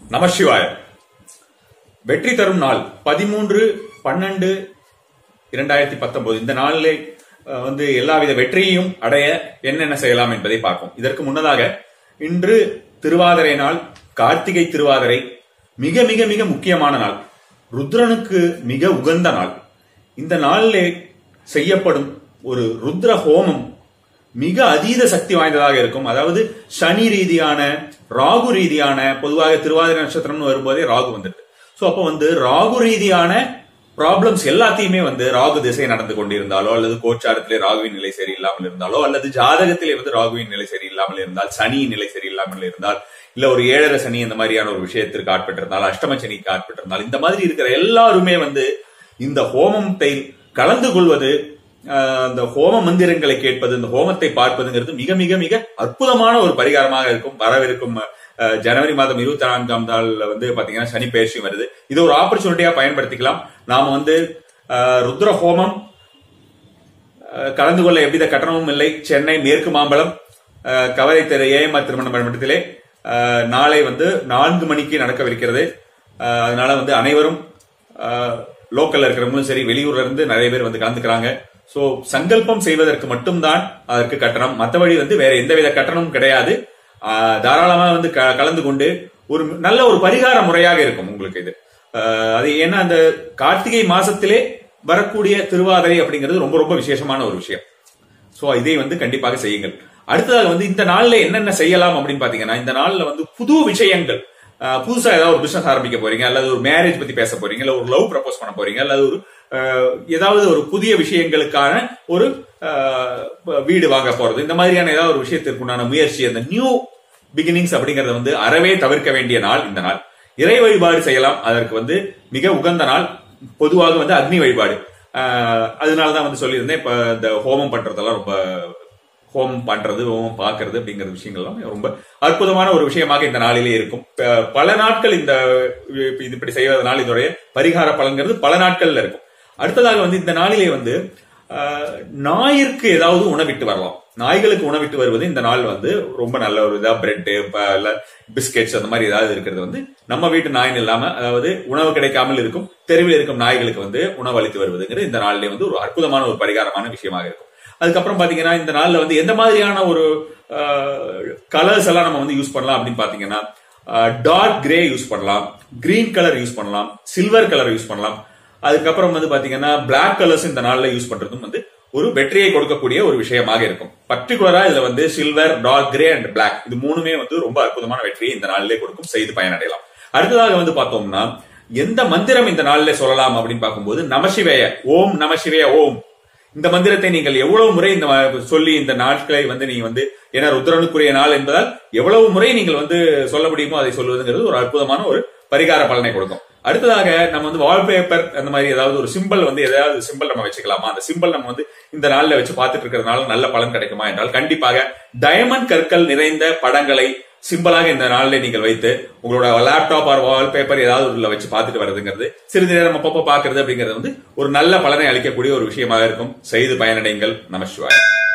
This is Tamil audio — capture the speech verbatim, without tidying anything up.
நமசிவாய. வெற்றி தரும் நாள் பதிமூன்று பன்னெண்டு இரண்டாயிரத்தி பத்தொன்பது. இந்த நாளிலே வந்து எல்லாவித வெற்றியையும் அடைய என்னென்ன செய்யலாம் என்பதை பார்ப்போம். இதற்கு முன்னதாக இன்று திருவாதிரை நாள், கார்த்திகை திருவாதிரை, மிக மிக மிக முக்கியமான நாள், ருத்ரனுக்கு மிக உகந்த நாள். இந்த நாளிலே செய்யப்படும் ஒரு ருத்ர ஹோமம் மிக அதீத சக்தி வாய்ந்ததாக இருக்கும். அதாவது சனி ரீதியான, ராகு ரீதியான, பொதுவாக திருவாதிரை நட்சத்திரம்னு வரும்போதே ராகு வந்துருக்கு. சோ அப்ப வந்து ராகு ரீதியான ப்ராப்ளம்ஸ் எல்லாத்தையுமே வந்து ராகு திசை நடந்து கொண்டிருந்தாலோ, அல்லது கோச்சாரத்திலே ராகுவின் நிலை சரியில்லாமல் இருந்தாலோ, அல்லது ஜாதகத்திலே வந்து ராகுவின் நிலை சரியில்லாமல் இருந்தால், சனியின் நிலை சரியில்லாமல் இருந்தால், இல்ல ஒரு ஏழரை சனி இந்த மாதிரியான ஒரு விஷயத்திற்கு ஆட்பட்டிருந்தால், அஷ்டம சனிக்கு ஆட்பட்டிருந்தால், இந்த மாதிரி இருக்கிற எல்லாருமே வந்து இந்த ஹோமத்தை கலந்து கொள்வது, அந்த ஹோம மந்திரங்களை கேட்பது, இந்த ஹோமத்தை பார்ப்பதுங்கிறது மிக மிக மிக அற்புதமான ஒரு பரிகாரமாக இருக்கும். வரவிருக்கும் ஜனவரி மாதம் இருபத்தி நான்காம் நாள்ல வந்து பாத்தீங்கன்னா சனி பயிற்சி வருது. இது ஒரு ஆப்பர்ச்சுனிட்டியா பயன்படுத்திக்கலாம். நாம வந்து ருத்ர ஹோமம் கலந்து கொள்ள எவ்வித கட்டணமும் இல்லை. சென்னை மேற்கு மாம்பலம் கவலை தெரு ஏஎம்ஆர் திருமண மண்டபத்திலே நாளை வந்து நான்கு மணிக்கு நடக்கவிருக்கிறது. அதனால வந்து அனைவரும் லோக்கல்ல இருக்கிறவங்களும் சரி, வெளியூர்ல இருந்து நிறைய பேர் வந்து கலந்துக்கிறாங்க. சோ சங்கல்பம் செய்வதற்கு மட்டும்தான் அதற்கு கட்டணம், மற்றபடி வந்து வேற எந்தவித கட்டணமும் கிடையாது. தாராளமா வந்து கலந்து கொண்டு ஒரு நல்ல ஒரு பரிகார முறையாக இருக்கும் உங்களுக்கு இது. அது ஏன்னா அந்த கார்த்திகை மாசத்திலே வரக்கூடிய திருவாதிரை அப்படிங்கிறது ரொம்ப ரொம்ப விசேஷமான ஒரு விஷயம். சோ இதை வந்து கண்டிப்பாக செய்யுங்கள். அடுத்ததாக வந்து இந்த நாள்ல என்னென்ன செய்யலாம் அப்படின்னு பாத்தீங்கன்னா, இந்த நாள்ல வந்து புது விஷயங்கள், புதுசா ஏதாவது ஒரு பிசினஸ் ஆரம்பிக்க போறீங்க, அல்லது ஒரு மேரேஜ் பத்தி பேச போறீங்க, இல்ல ஒரு லவ் ப்ரப்போஸ் பண்ண போறீங்க, அல்லது ஒரு ஏதாவது ஒரு புதிய விஷயங்களுக்கான ஒரு வீடு வாங்க போறது, இந்த மாதிரியான ஏதாவது ஒரு விஷயத்திற்குண்டான முயற்சி, அந்த நியூ பிகினிங்ஸ் அப்படிங்கறத வந்து அறவே தவிர்க்க வேண்டிய நாள் இந்த நாள். இறை வழிபாடு செய்யலாம், அதற்கு வந்து மிக உகந்த நாள். பொதுவாக வந்து அக்னி வழிபாடு, அதனாலதான் வந்து சொல்லியிருந்தேன். இப்ப இந்த ஹோமம் பண்றதெல்லாம் ரொம்ப ஹோமம் பண்றது, ஹோமம் பாக்குறது அப்படிங்கிற விஷயங்கள்லாம் ரொம்ப அற்புதமான ஒரு விஷயமாக இந்த நாளிலே இருக்கும். பல நாட்கள் இந்த இப்படி செய்வதனால் இதோடைய பரிகார பலன்கிறது பல நாட்கள்ல இருக்கும். அடுத்ததாக வந்து இந்த நாளிலே வந்து நாயிற்கு ஏதாவது உணவிட்டு வரலாம். நாய்களுக்கு உணவிட்டு வருவது இந்த நாள் வந்து ரொம்ப நல்ல ஒரு இதா. பிரெட், பிஸ்கெட்ஸ் அந்த மாதிரி ஏதாவது இருக்கிறது வந்து நம்ம வீட்டு நாயின் இல்லாம, அதாவது உணவு கிடைக்காமல் இருக்கும் தெருவில் இருக்கும் நாய்களுக்கு வந்து உணவு அளித்து வருவதுங்கிறது இந்த நாளிலே வந்து ஒரு அற்புதமான ஒரு பரிகாரமான விஷயமாக இருக்கும். அதுக்கப்புறம் பாத்தீங்கன்னா இந்த நாள்ல வந்து எந்த மாதிரியான ஒரு கலர்ஸ் எல்லாம் நம்ம வந்து யூஸ் பண்ணலாம் அப்படின்னு பாத்தீங்கன்னா, டார்க் கிரே யூஸ் பண்ணலாம், கிரீன் கலர் யூஸ் பண்ணலாம், சில்வர் கலர் யூஸ் பண்ணலாம். அதுக்கப்புறம் வந்து பாத்தீங்கன்னா பிளாக் கலர்ஸ் இந்த நாள்ல யூஸ் பண்றதும் வந்து ஒரு வெற்றியை கொடுக்கக்கூடிய ஒரு விஷயமாக இருக்கும். பர்டிகுலரா இதுல வந்து silver, dark grey and black, இது மூணுமே வந்து ரொம்ப அற்புதமான வெற்றியை இந்த நாளிலே கொடுக்கும். செய்து பயனடையலாம். அடுத்ததாக வந்து பார்த்தோம்னா, எந்த மந்திரம் இந்த நாளிலே சொல்லலாம் அப்படின்னு பார்க்கும்போது, நமசிவேய ஓம் நமசிவேய ஓம், இந்த மந்திரத்தை நீங்கள் எவ்வளவு முறை இந்த சொல்லி இந்த நாட்களை வந்து நீங்க வந்து, ஏன்னா ருத்ரனுக்குரிய நாள் என்பதால் எவ்வளவு முறை நீங்கள் வந்து சொல்ல முடியுமோ அதை சொல்வதுங்கிறது ஒரு அற்புதமான ஒரு பரிகார பலனை கொடுக்கும். அடுத்ததாக நம்ம வந்து வால்பேப்பர் அந்த மாதிரி ஏதாவது ஒரு சிம்பிள் வந்து ஏதாவது சிம்பிள் நம்ம வச்சுக்கலாமா, அந்த சிம்பிள் நம்ம வந்து இந்த நாள்ல வச்சு பார்த்துட்டு இருக்கிறதுனால நல்ல பலன் கிடைக்குமா என்றால், கண்டிப்பாக டைமண்ட் கற்கள் நிறைந்த படங்களை சிம்பிளாக இந்த நாளில் நீங்கள் வைத்து உங்களோட லேப்டாப் ஆர் வால்பேப்பர் ஏதாவது உள்ள வச்சு பார்த்துட்டு வருதுங்கிறது, சிறிது நேரம் அப்பப்போ பாக்குறது அப்படிங்கிறது வந்து ஒரு நல்ல பலனை அளிக்கக்கூடிய ஒரு விஷயமாக இருக்கும். செய்து பயனடைங்கள். நமசிவாய.